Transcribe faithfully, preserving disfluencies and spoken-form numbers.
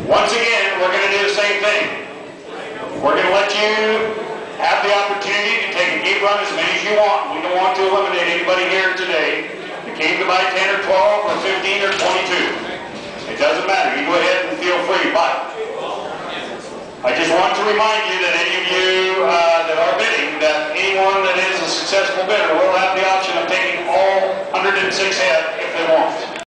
Once again, we're going to do the same thing. We're going to let you have the opportunity to take a gate run as many as you want. We don't want to eliminate anybody here today that came to buy ten or twelve or fifteen or twenty-two. It doesn't matter. You go ahead and feel free, but I just want to remind you that any of you uh, that are bidding, that anyone that is a successful bidder will have the option of taking all one hundred six head if they want.